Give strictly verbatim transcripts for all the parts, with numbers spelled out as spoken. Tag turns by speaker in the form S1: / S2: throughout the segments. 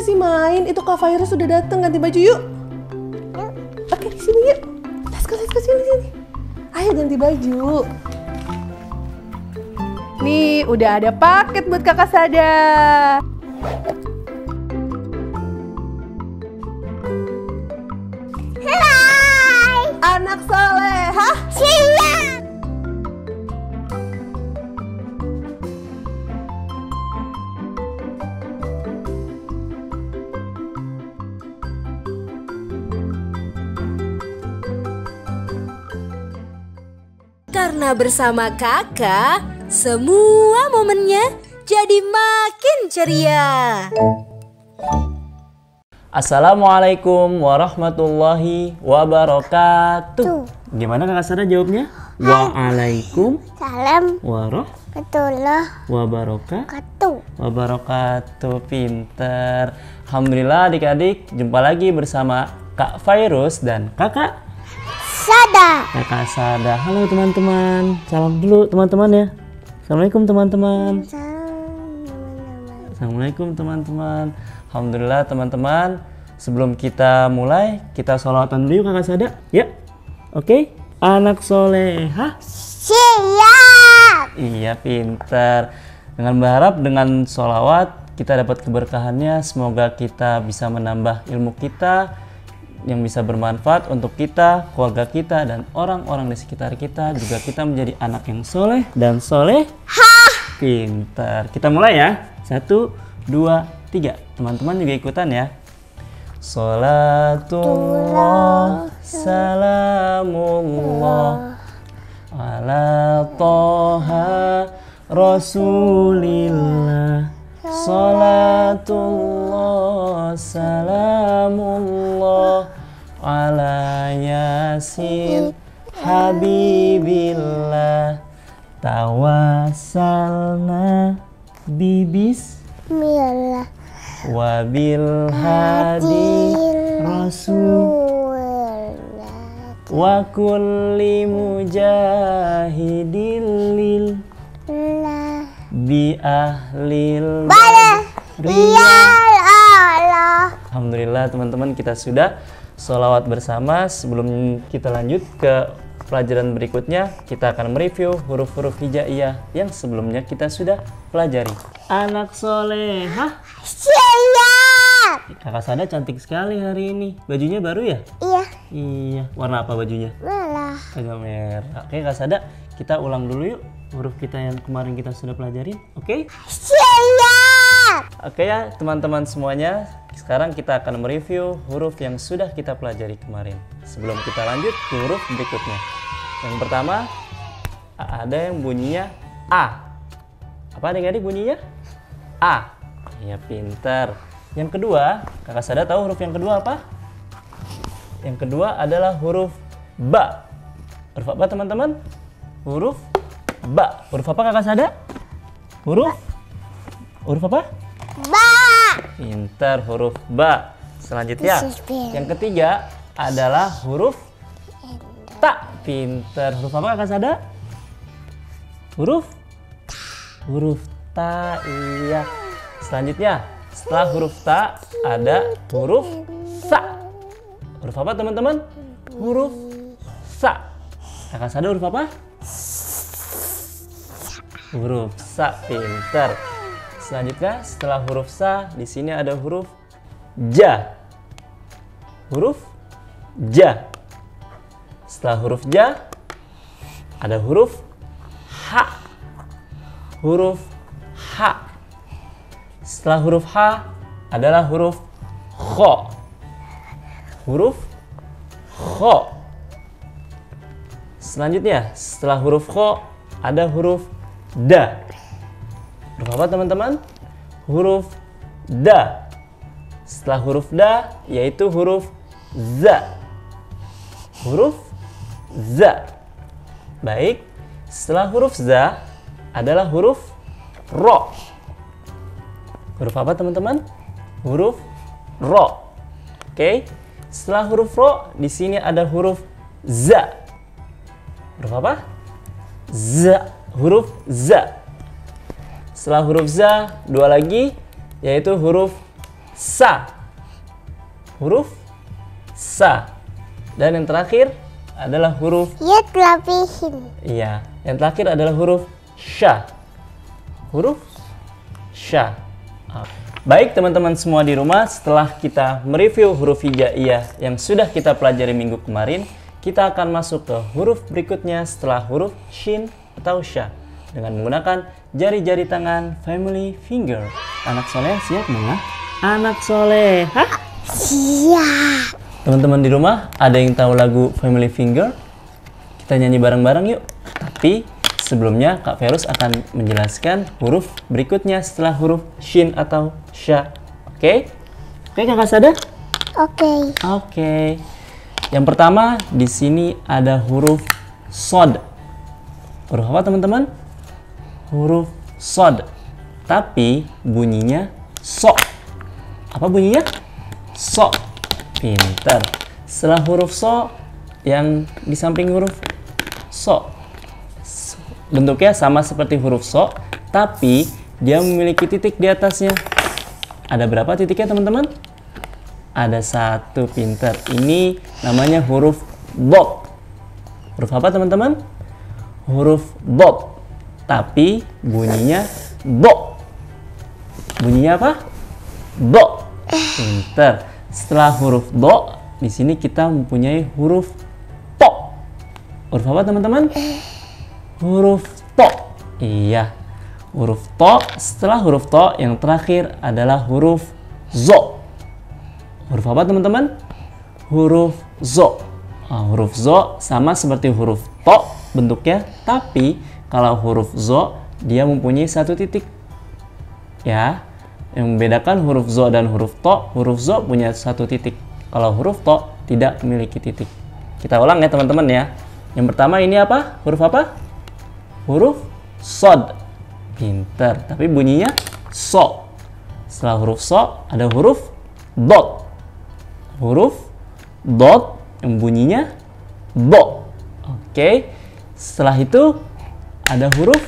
S1: masih main? Itu Kak Virus sudah datang, ganti baju yuk. Oke, di sini yuk. Let's go, let's go, sini, sini. Ayo ganti baju. Nih, udah ada paket buat Kakak Sada.
S2: Hai,
S1: Anak soleha.
S2: siap.
S3: Karena bersama kakak, semua momennya jadi makin ceria.
S4: Assalamualaikum warahmatullahi wabarakatuh. Gimana Kakak Sada jawabnya? Waalaikum
S2: Salam
S4: warahmatullahi
S2: wabarakatuh.
S4: wabarakatuh. Pinter. Alhamdulillah adik-adik, jumpa lagi bersama Kak Virus dan Kakak
S2: Sada.
S4: Kakak Sada. Halo teman-teman. Salam dulu teman-teman ya. Assalamualaikum teman-teman. Assalamualaikum teman-teman. Alhamdulillah teman-teman. Sebelum kita mulai, kita sholawatan dulu yuk Kakak Sada. Ya. Oke. Anak soleha.
S2: Siap.
S4: Iya, pintar. Dengan berharap dengan sholawat kita dapat keberkahannya. Semoga kita bisa menambah ilmu kita yang bisa bermanfaat untuk kita, keluarga kita, dan orang-orang di sekitar kita. Juga kita menjadi anak yang soleh dan soleh. Pintar. Kita mulai ya. Satu, dua, tiga. Teman-teman juga ikutan ya. Salatullah, salamullah ala toha rasulillah. Salatullah, salamullah ala yasin habibillah. Tawassalna bibis
S2: Bismillah.
S4: wabil hadi rasul wa kulli mujahidil lil bi ahlil
S2: Riyal Allah.
S4: Alhamdulillah teman-teman, kita sudah sholawat bersama. Sebelum kita lanjut ke pelajaran berikutnya, kita akan mereview huruf-huruf hijaiyah yang sebelumnya kita sudah pelajari. Anak soleha.
S2: Siap.
S4: Kakak Sada cantik sekali hari ini. Bajunya baru ya?
S2: Iya.
S4: Iya. Warna apa bajunya?
S2: Merah.
S4: Agak merah. Oke Kak Sada, kita ulang dulu yuk huruf kita yang kemarin kita sudah pelajarin. Oke?
S2: Siap.
S4: Oke ya teman-teman semuanya, sekarang kita akan mereview huruf yang sudah kita pelajari kemarin. Sebelum kita lanjut ke huruf berikutnya. Yang pertama, ada yang bunyinya A. Apa adik-adik bunyinya? A. Ya pintar. Yang kedua, Kakak Sada tahu huruf yang kedua apa? Yang kedua adalah huruf Ba. Huruf apa teman-teman? Huruf Ba. Huruf apa Kakak Sada? Huruf? Huruf apa?
S2: Ba.
S4: Pintar, huruf Ba. Selanjutnya, yang ketiga adalah huruf Ta. Pintar. Huruf apa Kakak Sada? Huruf? Huruf Ta. Iya. Selanjutnya, setelah huruf Ta ada huruf Sa. Huruf apa teman-teman? Huruf Sa. Kakak Sada huruf apa? Huruf Sa. Pintar. Selanjutnya, setelah huruf Sa, di sini ada huruf Ja. Huruf Ja. Setelah huruf Ja, ada huruf H. Huruf H. Setelah huruf H, adalah huruf Kho. Huruf Kho. Selanjutnya, setelah huruf Kho, ada huruf Da. Huruf apa teman-teman? Huruf Da. Setelah huruf Da, yaitu huruf Za. Huruf Za. Baik, setelah huruf Za adalah huruf Ro. Huruf apa teman-teman? Huruf Ro. Oke, setelah huruf Ro, di sini ada huruf Za. Huruf apa? Z. Huruf Z. Setelah huruf Z, dua lagi, yaitu huruf sa. Huruf sa. Dan yang terakhir adalah huruf
S2: Ya telapihin.
S4: iya, yang terakhir adalah huruf sya. Huruf sya. Baik teman-teman semua di rumah, setelah kita mereview huruf hijaiyah yang sudah kita pelajari minggu kemarin, kita akan masuk ke huruf berikutnya setelah huruf shin atau sya dengan menggunakan jari-jari tangan family finger. Anak soleh siap nggak? Anak soleh, hah?
S2: Siap.
S4: Teman-teman di rumah, ada yang tahu lagu Family Finger? Kita nyanyi bareng-bareng yuk. Tapi sebelumnya Kak Verus akan menjelaskan huruf berikutnya setelah huruf shin atau sya. Oke? Oke Kakak Sada?
S2: Oke.
S4: Oke. Yang pertama di sini ada huruf sod. Huruf apa teman-teman? Huruf sod. Tapi bunyinya so. Apa bunyinya? So. Pintar. Setelah huruf so, yang di samping huruf so, bentuknya sama seperti huruf so, tapi dia memiliki titik di atasnya. Ada berapa titiknya teman-teman? Ada satu, pintar. Ini namanya huruf dot. Huruf apa teman-teman? Huruf dot. Tapi bunyinya do. Bunyinya apa? Do. Pintar. Setelah huruf do, di sini kita mempunyai huruf to. Huruf apa teman-teman? Huruf to. Iya. Huruf to. Setelah huruf to, yang terakhir adalah huruf zo. Huruf apa teman-teman? Huruf zo. Nah, huruf zo sama seperti huruf to bentuknya, tapi kalau huruf zo dia mempunyai satu titik. Ya. Yang membedakan huruf zo dan huruf to, huruf zo punya satu titik. Kalau huruf to tidak memiliki titik. Kita ulang ya teman-teman ya. Yang pertama ini apa? Huruf apa? Huruf sod. Pinter. Tapi bunyinya so. Setelah huruf so ada huruf dot. Huruf dot yang bunyinya do. Oke. Setelah itu ada huruf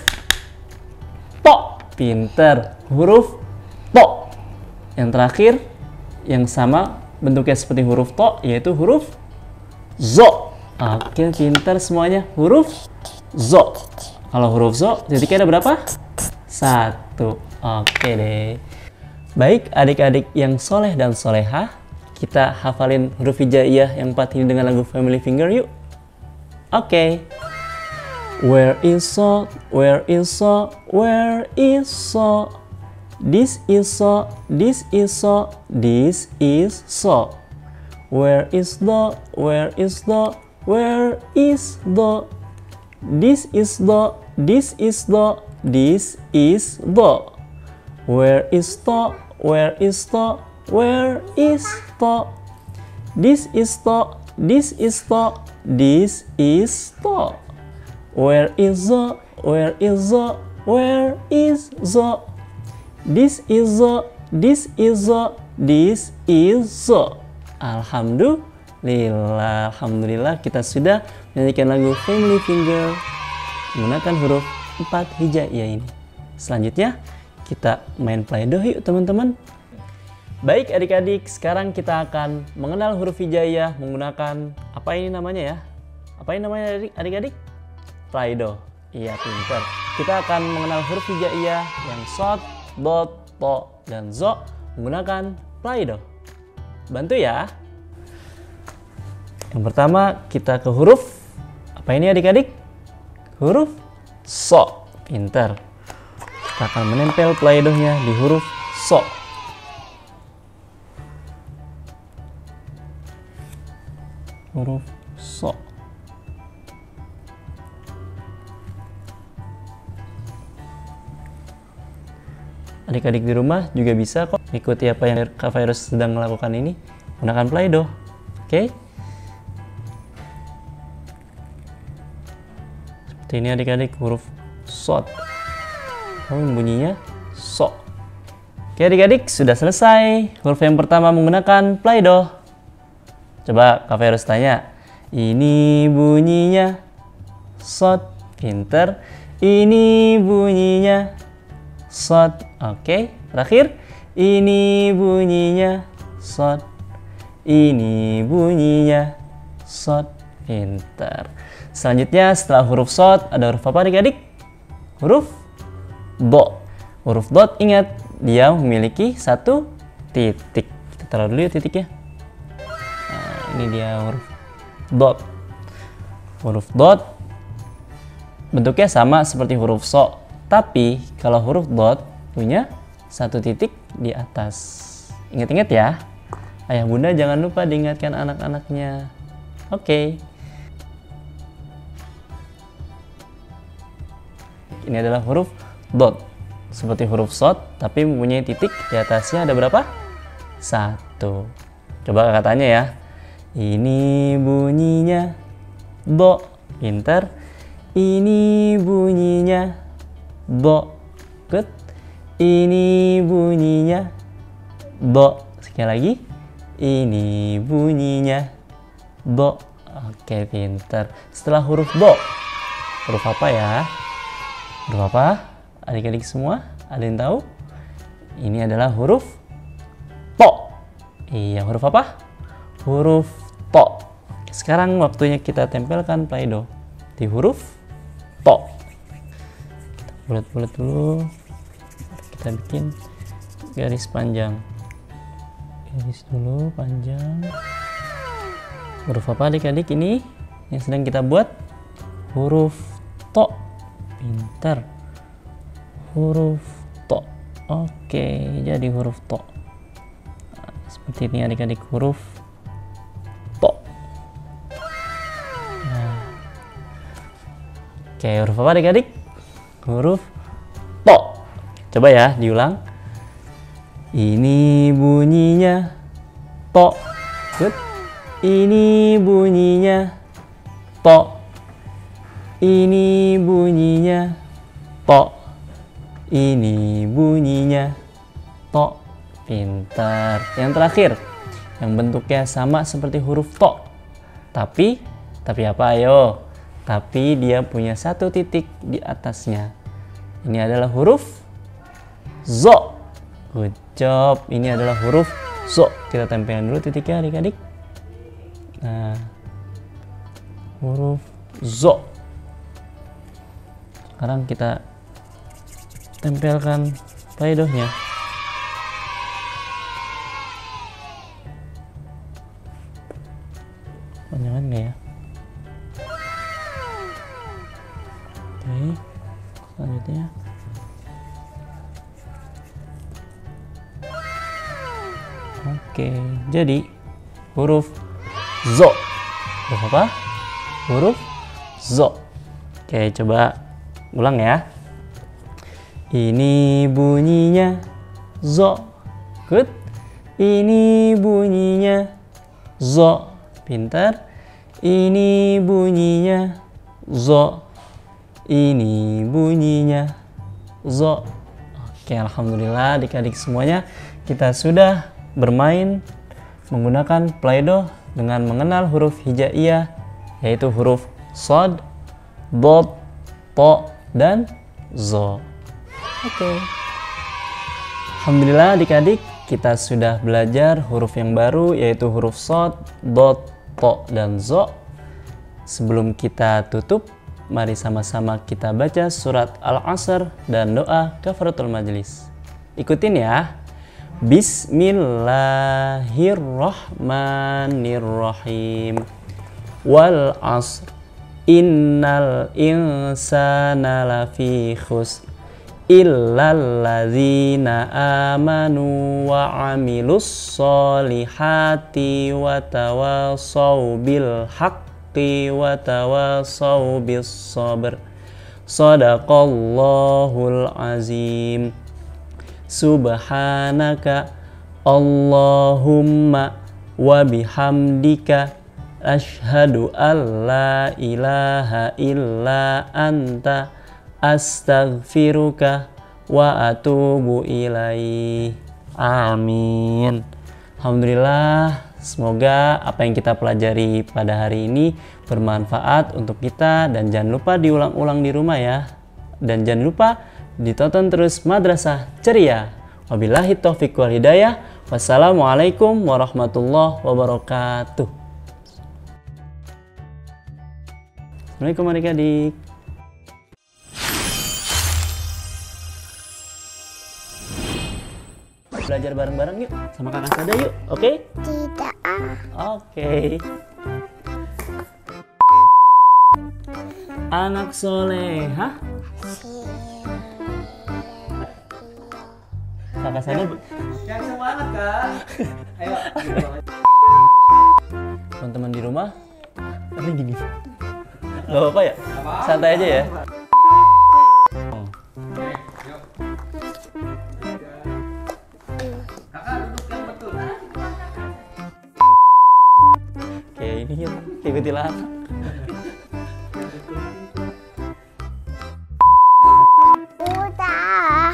S4: to. Pinter. Huruf to. Yang terakhir yang sama bentuknya seperti huruf to yaitu huruf zo. Oke, pintar semuanya. Huruf zo. Kalau huruf zo titiknya ada berapa? Satu. Oke deh. Baik adik-adik yang soleh dan solehah, kita hafalin huruf hijaiyah yang empat ini dengan lagu Family Finger yuk. Oke. Where is so? Where is so? Where is so? This is so, this is so, this is so. Where is the, where is the, where is the? This is the, this is the, this is the. Where is the, where is the, where is the? This is the, this is the, this is the. Where is the, where is the, where is the? This is the, this is the, this is the. Alhamdulillah, alhamdulillah kita sudah menyanyikan lagu Family Finger menggunakan huruf empat hijaiyah ini. Selanjutnya kita main Play-Doh yuk teman-teman. Baik adik-adik, sekarang kita akan mengenal huruf hijaiyah menggunakan apa ini namanya ya? Apa ini namanya adik-adik? Play-Doh. Iya, pintar. Kita akan mengenal huruf hijaiyah yang short, dot, to, dan zo menggunakan Play-Doh. Bantu ya. Yang pertama kita ke huruf apa ini adik-adik? Huruf so. Pintar. Kita akan menempel Play-Dohnya di huruf so. Huruf so. Adik-adik di rumah juga bisa kok ikuti apa yang Kak Virus sedang melakukan ini menggunakan Play-Doh. Oke? Okay? Seperti ini adik-adik huruf sod. Kamu bunyinya so. Oke adik-adik, sudah selesai huruf yang pertama menggunakan Play-Doh. Coba Kak Virus tanya, ini bunyinya sod. Pinter. Ini bunyinya sod. Oke, terakhir Ini bunyinya sod. Ini bunyinya sod. Pintar. Selanjutnya setelah huruf sod ada huruf apa adik-adik? Huruf do. Huruf dot ingat dia memiliki satu titik. Kita taruh dulu ya titiknya. Nah, ini dia huruf dot. Huruf dot bentuknya sama seperti huruf so, tapi kalau huruf dot punya satu titik di atas. Ingat-ingat ya, ayah bunda jangan lupa diingatkan anak-anaknya. Oke. Okay. Ini adalah huruf dot, seperti huruf short, tapi mempunyai titik di atasnya ada berapa? Satu. Coba katanya ya. Ini bunyinya do. Pintar. Ini bunyinya do. Good. Ini bunyinya do. Sekali lagi. Ini bunyinya do. Oke, pintar. Setelah huruf do, huruf apa ya? Huruf apa? Adik-adik semua, ada yang tahu? Ini adalah huruf to. Iya, huruf apa? Huruf to. Sekarang waktunya kita tempelkan Play-Doh di huruf to. Bulat-bulat dulu. Kita bikin garis panjang. Garis dulu panjang. Huruf apa adik-adik ini yang sedang kita buat? Huruf to. Pintar. Huruf to. Oke, jadi huruf to. Nah, seperti ini adik-adik, huruf to. Nah. Oke, huruf apa adik-adik? Huruf to. Coba ya, diulang. Ini bunyinya to. Good. Ini bunyinya to. Ini bunyinya to. Ini bunyinya to. Pintar. Yang terakhir, yang bentuknya sama seperti huruf to, tapi tapi apa ayo? Tapi dia punya satu titik di atasnya. Ini adalah huruf zo. Good job. Ini adalah huruf zo. Kita tempelin dulu titiknya adik-adik. Nah, huruf zo. Sekarang kita tempelkan Play-Doh-nya. Panjangan nggak ya? Oke, selanjutnya. Oke, jadi huruf zo. Huruf apa? Huruf zo. Oke, coba ulang ya. Ini bunyinya zo. Good. Ini bunyinya zo. Pintar. Ini bunyinya zo. Ini bunyinya zo. Oke, alhamdulillah adik-adik semuanya kita sudah bermain menggunakan Play-Doh dengan mengenal huruf hijaiyah, yaitu huruf shod, dot, to, dan zo. Oke. Alhamdulillah adik-adik kita sudah belajar huruf yang baru, yaitu huruf shod, dot, to, dan zo. Sebelum kita tutup, mari sama-sama kita baca surat Al-Asr dan doa kafaratul majelis. Ikutin ya. Bismillahirrahmanirrahim. Wal asr innal insana lafi khusr illal ladzina amanu wa amilus solihati wa tawasaw bil haqqi wa tawasaw bis sabr. Shadaqallahul azim. Subhanaka Allahumma wa bihamdika asyhadu an la ilaha illa anta astaghfiruka wa atubu ilaih. Amin. Alhamdulillah, semoga apa yang kita pelajari pada hari ini bermanfaat untuk kita, dan jangan lupa diulang-ulang di rumah ya. Dan jangan lupa ditonton terus Madrasah Ceria. Wabillahi taufiq wal hidayah. Wassalamualaikum warahmatullahi wabarakatuh. Assalamualaikum adik-adik. Belajar bareng-bareng yuk sama kakak Sada yuk, oke? Okay?
S2: Tidak.
S4: Oke. Okay. Anak solehah. Kakak Sada.
S5: Yang semangat kan? Ayo.
S4: Teman-teman di rumah, ini gini. Gak apa-apa ya? Santai aja ya. Oke, ini ya, kayak kuntilanak.
S2: Udah.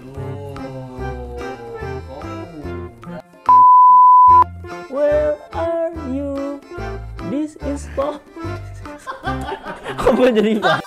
S4: Where are you? This is Pop. Kok gue jadi Pop?